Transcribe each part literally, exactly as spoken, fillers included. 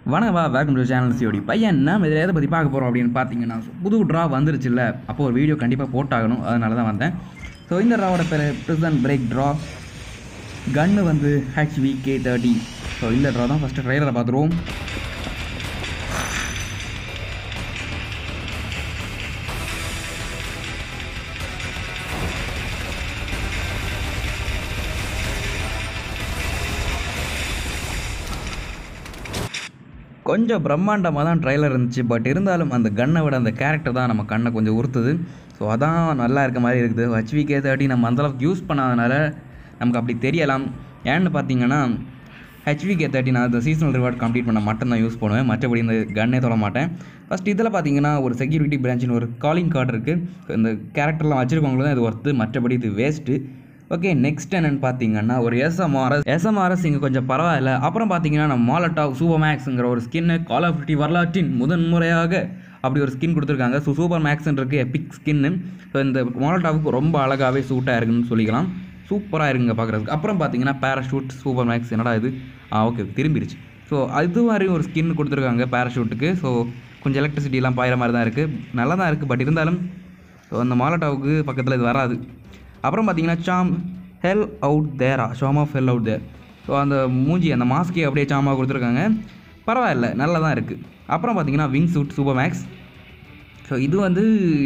வணக்கா welcome to channel சியோடி பையன் நம்ம இதில் எதை பற்றி பார்க்க போகிறோம் அப்படின்னு பார்த்தீங்கன்னா புது ட்ரா வந்துருச்சு இல்லை அப்போது ஒரு வீடியோ கண்டிப்பாக போட்டாகணும் அதனால தான் வந்தேன். ஸோ இந்த ட்ராவோட பேர் ப்ரிசன் பிரேக் ட்ரா. கன்னு வந்து ஹெச்வி கே தேர்ட்டி. ஸோ இந்த ட்ரா தான் ஃபஸ்ட்டு ட்ரைலரை பார்த்துருவோம். கொஞ்சம் பிரம்மாண்டமாக தான் ட்ரைலர் இருந்துச்சு. பட் இருந்தாலும் அந்த கன்னை விட அந்த கேரக்டர் தான் நம்ம கண்ணை கொஞ்சம் உறுத்துது. ஸோ அதான் நல்லா இருக்க மாதிரி இருக்குது. ஹெச்வி கே தேர்ட்டி நம்ம அந்தளவுக்கு யூஸ் பண்ணாதனால நமக்கு அப்படி தெரியலாம். ஏன்னு பார்த்தீங்கன்னா ஹெச்வி கே தேர்ட்டி நான் அந்த சீசனல் ரிவார்ட் கம்ப்ளீட் பண்ண மட்டும்தான் யூஸ் பண்ணுவேன். மற்றபடி இந்த கன்னே தொட மாட்டேன். ஃபஸ்ட் இதில் பார்த்தீங்கன்னா ஒரு செக்யூரிட்டி பிரான்ச்சின்னு ஒரு காலிங் கார்டு இருக்குது. இந்த கேரக்டர்லாம் வச்சுருக்கவங்களும் தான் இது ஒர்த்து, மற்றபடி இது வேஸ்ட்டு. ஓகே, நெக்ஸ்ட் என்னென்னு பார்த்தீங்கன்னா ஒரு எஸ்எம்ஆர்எஸ் எஸ்எம்ஆர்எஸ் இங்கே கொஞ்சம் பரவாயில்ல. அப்புறம் பார்த்தீங்கன்னா நம்ம மாலட்டாவ் சூப்பர் மேக்ஸுங்கிற ஒரு ஸ்கின்னு கால் ஆஃப் டியூட்டி வரலாற்றின் முதன்முறையாக அப்படி ஒரு ஸ்கின் கொடுத்துருக்காங்க. ஸோ சூப்பர் மேக்ஸ்ன்னு இருக்குது எபிக் ஸ்கின்னு. ஸோ இந்த மாலட்டாவுக்கு ரொம்ப அழகாகவே சூட்டாக இருக்குன்னு சொல்லிக்கலாம். சூப்பராக இருக்குங்க பார்க்குறதுக்கு. அப்புறம் பார்த்தீங்கன்னா பேராஷூட் சூப்பர் மேக்ஸ் என்னடா இது ஆ ஓகே திரும்பிடுச்சு. ஸோ அது மாதிரி ஒரு ஸ்கின் கொடுத்துருக்காங்க பேராஷூட்டுக்கு. ஸோ கொஞ்சம் எலக்ட்ரிசிட்டிலாம் பாயிற மாதிரி தான் இருக்குது, நல்லா தான் இருக்குது. பட் இருந்தாலும் ஸோ அந்த மாலட்டாவுக்கு பக்கத்தில் இது வராது. அப்புறம் பார்த்தீங்கன்னா some hell out there sham of hell out there. So அந்த மூஞ்சி அந்த மாஸ்கே அப்படியே சாமாக கொடுத்துருக்காங்க, பரவாயில்ல நல்லா தான் இருக்குது. அப்புறம் பார்த்தீங்கன்னா wing suit super max. So இது வந்து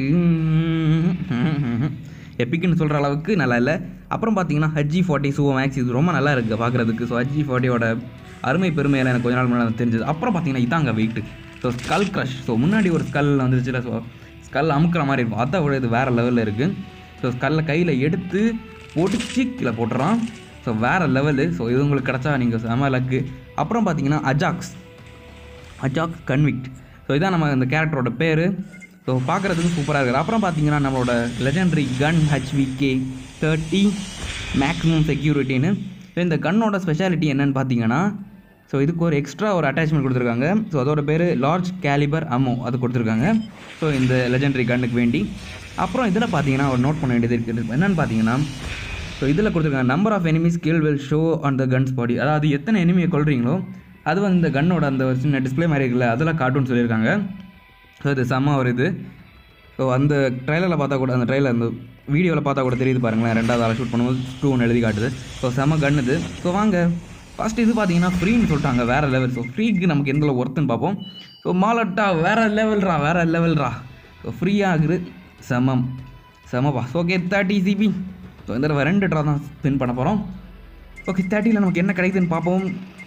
எப்பிக்குன்னு சொல்கிற அளவுக்கு நல்லா இல்லை. அப்புறம் பார்த்தீங்கன்னா ஹெச்ஜி ஃபார்ட்டி சூப்பர் மேக்ஸ், இது ரொம்ப நல்லா இருக்குது பார்க்குறதுக்கு. ஸோ ஹெச்ஜி ஃபார்ட்டியோட அருமை பெருமையெல்லாம் எனக்கு கொஞ்ச நாள் முன்னாடி தெரிஞ்சது. அப்புறம் பார்த்தீங்கன்னா இதாங்க weight. So skull crush. So முன்னாடி ஒரு ஸ்கல் வந்துருச்சுல, ஸோ ஸ்கல் அமுக்கிற மாதிரி இருக்கும், அதை விட இது வேறு லெவலில் இருக்குது. ஸோ ஸ்கல்லை கையில் எடுத்து பொடிச்சு கீழே போட்டுறான். ஸோ வேறு லெவலு. ஸோ இது உங்களுக்கு கிடச்சா நீங்கள் செம லக்கு. அப்புறம் பார்த்தீங்கன்னா அஜாக்ஸ் அஜாக்ஸ் கன்விக்ட். ஸோ இதான் நம்ம இந்த கேரக்டரோட பேர். ஸோ பார்க்குறதுக்கு சூப்பராக இருக்குது. அப்புறம் பார்த்தீங்கன்னா நம்மளோட legendary gun HV K thirty maximum செக்யூரிட்டின்னு. ஸோ இந்த கன்னோட ஸ்பெஷாலிட்டி என்னென்னு பார்த்தீங்கன்னா ஸோ இதுக்கு ஒரு எக்ஸ்ட்ரா ஒரு அட்டாச்மெண்ட் கொடுத்துருக்காங்க. ஸோ அதோட பேர் லார்ஜ் கேலிபர் அம்மோ அது கொடுத்துருக்காங்க. ஸோ இந்த லெஜெண்டரி கன்னுக்கு வேண்டி. அப்புறம் இதில் பார்த்தீங்கன்னா ஒரு நோட் பண்ண வேண்டியது இருக்குது. என்னென்னு பார்த்தீங்கன்னா ஸோ இதில் கொடுத்துருக்காங்க number of enemy skill will show on the gun's body. அதாவது எத்தனை எனிமியை கொள்றீங்களோ அது வந்து இந்த கன்னோட அந்த ஒரு சின்ன டிஸ்பிளே மாதிரி இருக்குல்ல அதெல்லாம் காட்டுன்னு சொல்லியிருக்காங்க. ஸோ இது செம்ம ஒரு இது. ஸோ அந்த ட்ரைலரில் பார்த்தா கூட அந்த ட்ரைலர் அந்த வீடியோவில் பார்த்தா கூட தெரியுது பாருங்களேன், ரெண்டாவது ஆளை ஷூட் பண்ணும்போது டூ ஒன்று எழுதி காட்டுது. ஸோ செம்ம கன் இது. ஸோ வாங்க ஃபஸ்ட்டு இது பார்த்தீங்கன்னா ஃப்ரீன்னு சொல்லிட்டாங்க, வேறு லெவல். ஸோ ஃப்ரீக்கு நமக்கு எந்த ஒர்த்துன்னு பார்ப்போம். ஸோ மாலட்டா வேறு லெவல்ரா வேறு லெவல்ரா. ஸோ ஃப்ரீயாகுது செமம் செமப்பா. So okay thirty GB. So இந்த தடவை ரெண்டு ட்ரா தான் ஸ்பின் பண்ண போகிறோம். ஓகே தேர்ட்டியில் நமக்கு என்ன கிடைக்குதுன்னு பார்ப்போம்.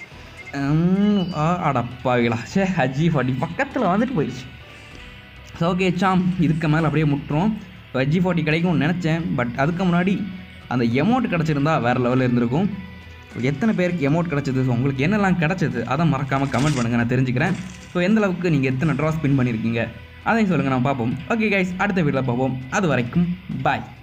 அடப்பாவிகளா சே ஹெச்ஜி ஃபார்ட்டி பக்கத்தில் வந்துட்டு போயிடுச்சு. ஸோ ஓகே சாம் இதுக்கு மேலே அப்படியே முட்டுறோம். ஸோ ஹெச்ஜி ஃபார்ட்டி கிடைக்கும்னு நினச்சேன். பட் அதுக்கு முன்னாடி அந்த எமௌண்ட் கிடச்சிருந்தா வேறு லெவலில் இருந்திருக்கும். எத்தனை பேருக்கு எமௌண்ட் கிடச்சிது, ஸோ உங்களுக்கு என்னெல்லாம் கிடச்சிது அதை மறக்காமல் கமெண்ட் பண்ணுங்கள், நான் தெரிஞ்சுக்கிறேன். ஸோ எந்தளவுக்கு நீங்கள் எத்தனை ட்ரா ஸ்பின் பண்ணியிருக்கீங்க அதையும் சொல்லுங்கள், நான் பார்ப்போம். ஓகே கைஸ், அடுத்த வீடியோவில் பார்ப்போம். அது வரைக்கும் பாய்.